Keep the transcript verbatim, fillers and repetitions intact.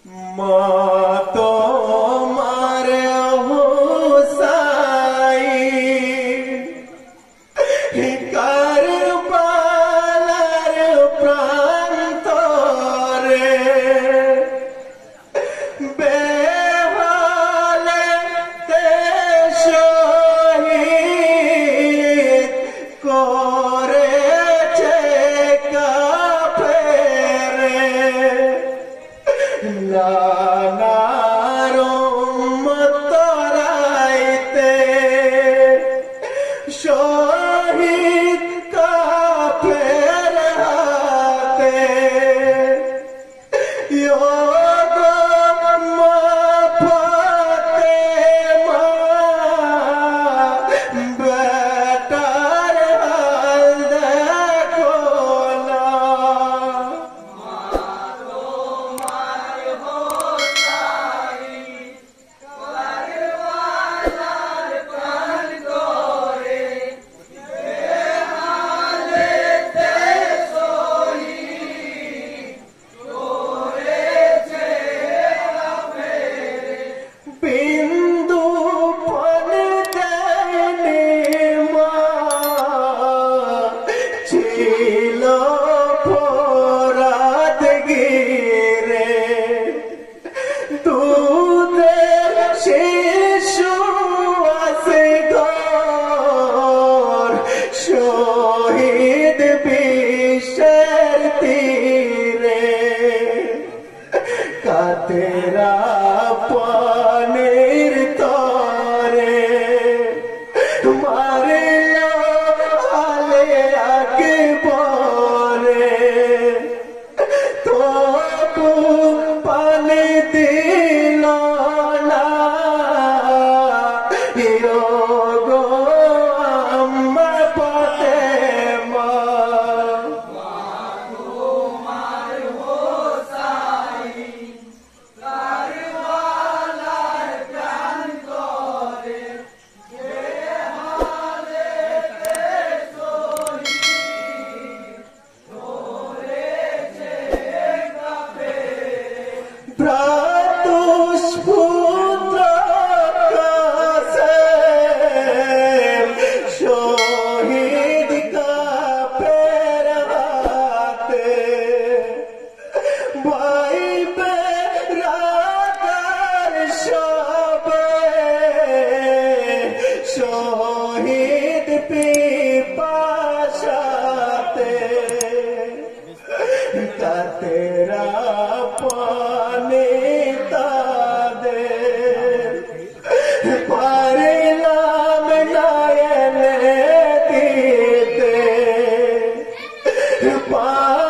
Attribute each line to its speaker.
Speaker 1: মাতো মারে হুসাইন কারবালার প্রান্তরে বেহালে তে শহীদ করেছে কাফেরে নানার উম্মত তরাইতে শহীদ কাফের হাতে ইয়ো গো মা ফাতেমা বেটার হাল দেখো না বিন্দু পান দেয়নি মা ছিল ফোরাত গিরে দুধের শিশু আছে ঘর শহীদ বিশ্বের তীরে কাতেরা পানির তরে মারিল আলে আকবরে তবু পানি দিল না ইয়ো গো আম্মা ফাতেমা ভ্রাতুষ্পুত্র কাসেম শহীদ কাফের হাতে ভাই বেরাদার সবে শহীদ পিপাসাতে কাতেরা পানি তাদের পারিলাম না এনে দিতে।